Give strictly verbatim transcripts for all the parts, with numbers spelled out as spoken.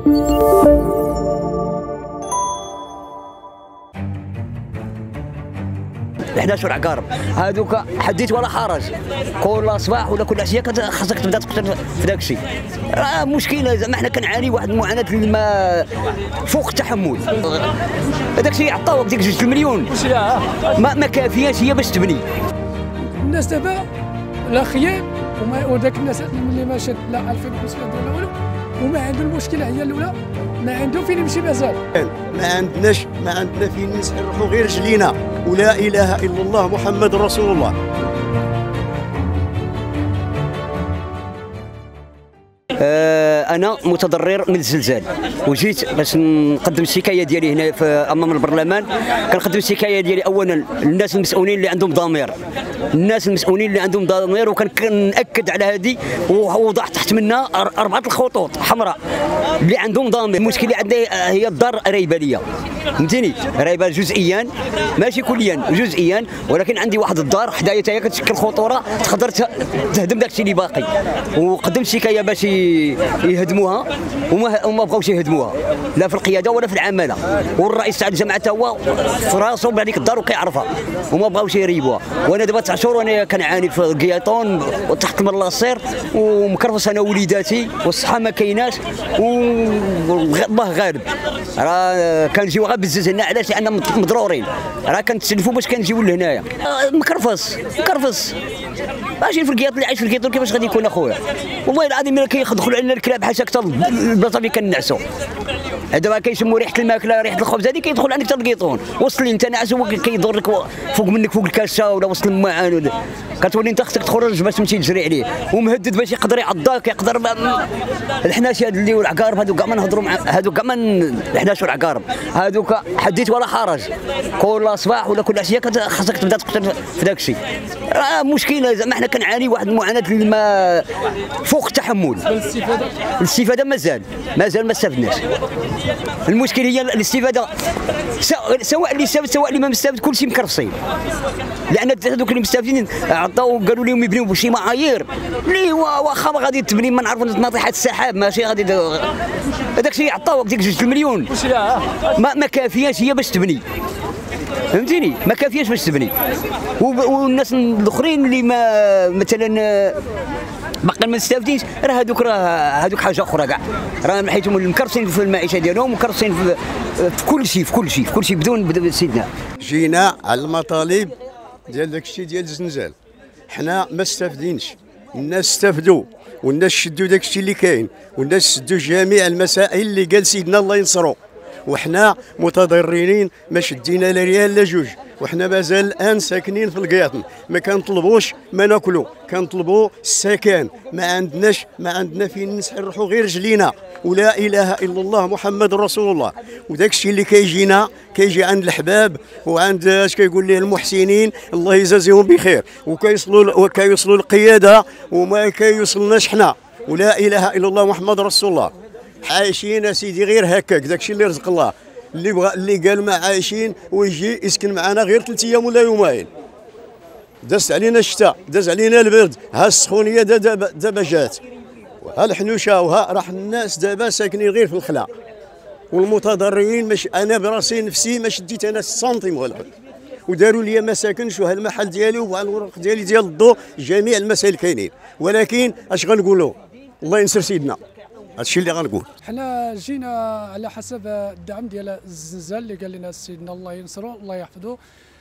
احد عشر عقارب هذوك حديث ولا حرج، كل صباح ولا كل عشيه خاصك تبدا تقتل في داك الشيء. راه مشكله زعما حنا كنعاني واحد المعاناه اللي ما فوق التحمل. هذاك الشيء عطاوك ديك جوج المليون ما, ما كافياش هي باش تبني. الناس دابا لا خيام وذاك الناس اللي ماشات لا ألفين وخمسمائة ولا والو، وما عنده المشكله هي الاولى ما عنده فين يمشي مازال. ما عندناش ما عندنا فين نسرحوا غير رجلينا، ولا اله الا الله محمد رسول الله. أنا متضرر من الزلزال وجيت باش نقدم الشكاية ديالي هنا في أمام البرلمان. كنقدم الشكاية ديالي أولا للناس المسؤولين اللي عندهم ضمير، الناس المسؤولين اللي عندهم ضمير، وكنأكد على هذه ووضعت تحت منها أربعة الخطوط حمراء اللي عندهم ضمير. المشكلة عندي هي الدار رايبة ليا، فهمتيني، رايبة جزئيا ماشي كليا، جزئيا، ولكن عندي واحد الدار حدايا حتى هي كتشكل خطورة تقدر تهدم داك الشيء اللي باقي. وقدمت شكاية باش يهدموها وما وما بغاوش يهدموها لا في القياده ولا في العماله، والرئيس تاع الجامعه تا هو في راسو بهذيك الدار وكيعرفها وما بغاوش يريبوها. وانا دابا تسع شهور وانا كنعاني في القياطون وتحت الملاصير ومكرفص انا وليداتي والصحه ما كايناش والله غالب. راه كنجيو غير بالزز هنا، علاش؟ لان مضرورين، راه كنتسلفوا باش كنجيو لهنايا. مكرفص مكرفص ماشي في القياط اللي عايش في القياطون كيفاش غادي يكون اخويا؟ والله العظيم ملي كيدخلوا علينا الكلاب حاشا حتى البلاصه اللي كنعسوا، دابا كيشموا ريحه الماكله ريحه الخبز هذه كيدخل عندك حتى القيطون. وصل لي انت ناعس هو كيدور لك فوق منك فوق الكاسه ولا وسط المعان، كتولي انت خصك تخرج باش تمشي تجري عليه ومهدد باش يقدر يعضاك يقدر. الحناشي هاد اللي والعقارب هادو كاع ما نهضروا مع هادو كاع ما الحناش والعقارب هادوك حديث ولا حرج، كل صباح ولا كل عشيه خاصك تبدا تقتل في داك الشيء. راه مشكله زعما حنا كنعاني واحد المعاناه اللي ما فوق التحمل. الاستفاده الاستفاده مازال مازال ما استفدناش. المشكل هي الاستفاده، سواء اللي استفد سواء اللي ما مستفد كلشي مكرفصين، لان هذوك اللي مستافدين عطاو قالوا لهم يبنيو بشي معايير اللي واخا ما غادي تبني ما نعرفوا ناطحات السحاب ماشي غادي هذاك الشيء عطاوك ديك جوج المليون ما, ما كافياش هي باش تبني، فهمتيني، ما كافياش باش تبني. والناس الاخرين اللي ما مثلا باقي ما مستافدينش راه هذوك راه هذوك حاجه اخرى كاع، راه حيتهم مكرسين في المعيشه ديالهم ومكرسين في, في كل شيء في كل شيء في كل شيء بدون بدون سيدنا. جينا على المطالب ديال داك الشيء ديال الزنزال، حنا ما استافدينش، الناس استافدوا والناس شدوا داك الشيء اللي كاين والناس شدوا جميع المسائل اللي قال سيدنا الله ينصرو، وحنا متضررين ما شدينا لا ريال لا جوج، وحنا مازال الان ساكنين في القياطن، ما كنطلبوش ما ناكلوا، كنطلبوا السكن، ما عندناش ما عندنا فين نسرحوا غير رجلينا، ولا اله الا الله محمد رسول الله. وداك الشيء اللي كيجينا كيجي عند الحباب وعند اش كيقول ليه المحسنين الله يجازيهم بخير، وكيوصلوا وكيوصلوا القياده وما كيوصلناش حنا، ولا اله الا الله محمد رسول الله. عايشين سيدي غير هكاك، داكشي اللي رزق الله، اللي بغى اللي قال ما عايشين ويجي يسكن معنا غير ثلاث ايام ولا يومين. داز علينا الشتاء، داز علينا البرد، ها السخونيه دابا دابا جات، ها الحنوشه، وها راح الناس دابا ساكنين غير في الخلا، والمتضررين مش انا براسي نفسي ما شديت انا سنتيم ولا، وداروا لي ما ساكنش وها المحل ديالي وها الورق ديالي ديال الضوء، جميع المسائل كاينين، ولكن اش غنقولوا؟ الله ينصر سيدنا، هادشي اللي غنقول. حنا جينا على حسب الدعم ديال الزلزال اللي قال لنا سيدنا الله ينصرو الله يحفظه،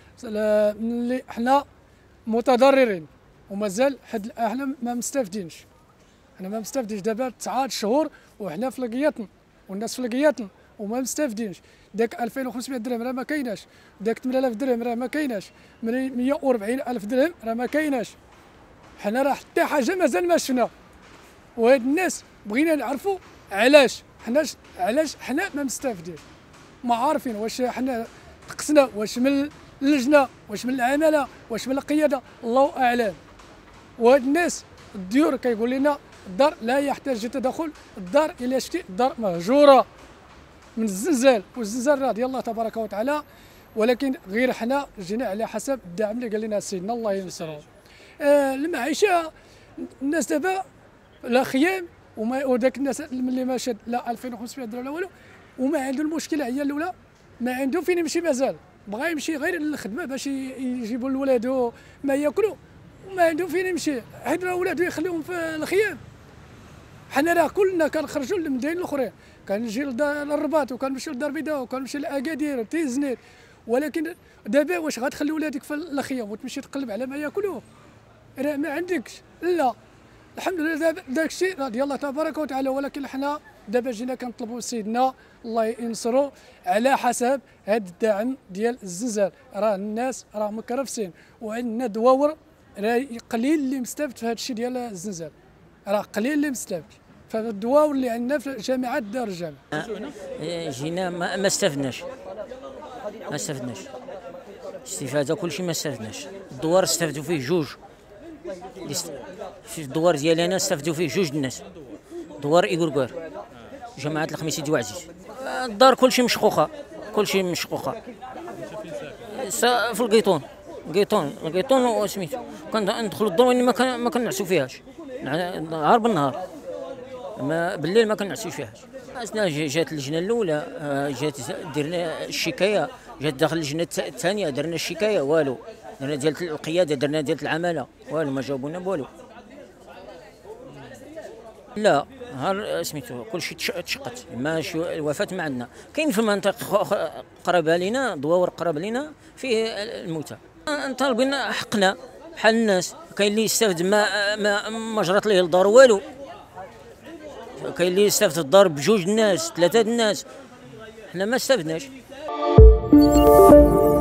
اللي حنا متضررين ومازال حد احنا ما مستافدينش، حنا ما مستافدينش دابا تسعة شهور وحنا في القياطن والناس في القياطن وما مستافدينش. داك ألفين وخمسمائة درهم راه ما كايناش، داك ثمانية آلاف درهم راه ما كايناش، مئة وأربعين ألف درهم راه ما كايناش. حنا راه حتى حاجه مازال ما شفنا، وهاد الناس بغينا نعرفوا علاش حنا علاش حنا ما مستافدين، ما عارفين واش حنا نقصنا، واش من اللجنه، واش من العماله، واش من القياده، الله اعلم. وهاد الناس الديور كيقول لنا الدار لا يحتاج تدخل، الدار الا شتي الدار مهجوره من الزلزال، والزلزال راه ديال الله تبارك وتعالى، ولكن غير حنا جينا على حسب الدعم اللي قال لنا سيدنا الله ينصرو. آه المعيشه الناس دابا لا خيام وما وذاك الناس اللي ما شاد لا ألفين وخمسمائة درهم لا والو، وما عنده المشكله هي الاولى، ما عنده فين يمشي مازال، بغى يمشي غير للخدمه باش يجيبوا لولادو ما ياكلوا، وما عنده فين يمشي، حيت راه ولادو يخليهم في الخيام. حنا راه كلنا كنخرجوا للمداين الاخرين، كنجي للرباط وكنمشي للدار البيضاء وكنمشي لاكادير تيزنيت، ولكن دابا واش غتخلي ولادك في الخيام وتمشي تقلب على ما ياكلوه؟ راه ما عندكش. لا الحمد لله دابا داك الشيء راه ديال الله تبارك وتعالى، ولكن حنا دابا جينا كنطلبوا سيدنا الله ينصرو على حسب هذا الدعم ديال الزنزال. راه الناس راه مكرفسين وعندنا دواور، راه قليل اللي مستافد في هذا الشيء ديال الزنزال، راه قليل اللي مستافد فالدواور اللي عندنا في جامعات دار الجامع. جينا ما, ما استفدناش ما استفدناش استفاده كلشي ما استفدناش. الدوار استفدوا فيه جوج، في الدوار ديالي انا استفدوا فيه جوج الناس، دوار ايغورغور جماعه الخميس سيدي وعزيز. الدار كلشي مشقوقه كلشي مشقوقه في القيطون القيطون القيطون سميتو. كندخلوا الدار واني ما ما كنعسوا فيهاش نهار بالنهار، ما بالليل ما كنعسوش فيهاش. اثناء جات اللجنه الاولى جات درنا الشكايه، جات داخل اللجنه الثانيه درنا الشكايه والو، درنا ديال القياده درنا ديال العماله والو، ما جاوبونا بوالو. لا نهار سميتو كلشي تشقت، ما الوفاه ما عندنا. كاين في المنطقه قرابه لينا دواور قراب لينا فيه الموتى، طالبين حقنا بحال الناس. كاين اللي يستافد ما ما, ما جرات ليه الدار والو، كاين اللي يستافد الدار بجوج الناس ثلاثه الناس، حنا ما استفدناش.